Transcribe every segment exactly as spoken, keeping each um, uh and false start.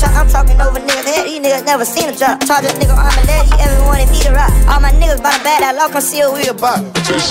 truck. I'm talking over niggas' head, these niggas never seen a drop. Charge a nigga on my leg, he ever wanted me to rock. All my niggas by the bag, that law conceal we about.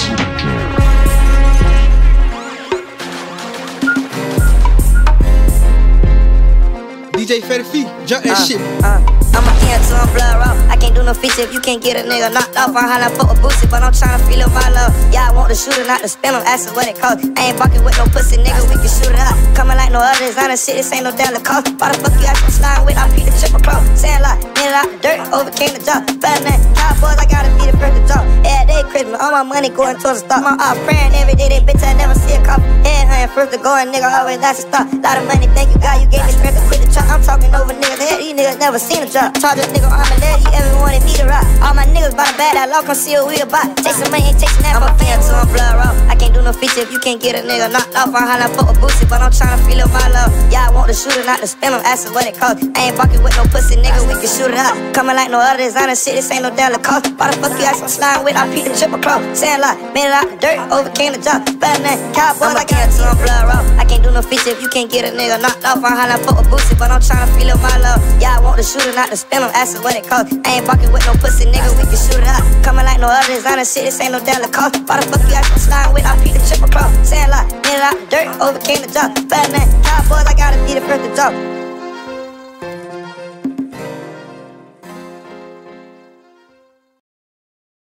D J Fatty Feet, jump that uh, shit. Uh, I'm a king to I'm blood raw. I can't do no feature if you can't get a nigga knocked off. I holla fuck with Boosie, but I'm tryna feel my love. Yeah, I want the shooter, not to spin him, asking what it cost. I ain't fucking with no pussy nigga, we can shoot it out. Coming like no other designer shit, this ain't no damn cost. Why the fuck you got some slime with? I beat the triple cross. Saying like, get it out the dirt, overcame the job. Bad man, cowboys, I gotta be the perfect job. Yeah, they Christmas, all my money going towards the stock. My off praying every day, they bitch, I never see a cop. Head hunting, first to go, and nigga always that's a stop. Lot of money, thank you God, you gave me strength to quit the truck. I'm talking over niggas' head, these niggas never seen a drop. Charge a nigga on my leg, he ever wanted me to rock. All my niggas by the bag, that law conceal we about. Chasing money, ain't chasing that. I'm a fan to I'm blood raw. I can't do no feature if you can't get a nigga knocked off. I holla fuck with Boosie, but I'm tryna feel my love. Yeah, I want the shooter, not to spin him, asking what it cost. I ain't fucking with no pussy nigga, we can shoot it out. Coming like no other designer shit, this ain't no damn cost. Why the fuck you got some slime with? I beat the triple cross. Saying like, made it out the dirt, overcame the job. Bad man, cowboys, I can't to I'm blood raw. I can't do no feature if you can't get a nigga knocked off. I holla fuck with Boosie, but I'm tryna feel my love. Yeah, I want the shooter, not to spin him, asking what it cost. I ain't fucking with no pussy nigga, we can shoot it out. Coming like no other designer shit, this ain't no damn cost. Why the fuck you got some slime with? I beat the triple cross. Saying like, made it out the dirt, overcame the job. Bad man, cowboys, I gotta be the first to drop.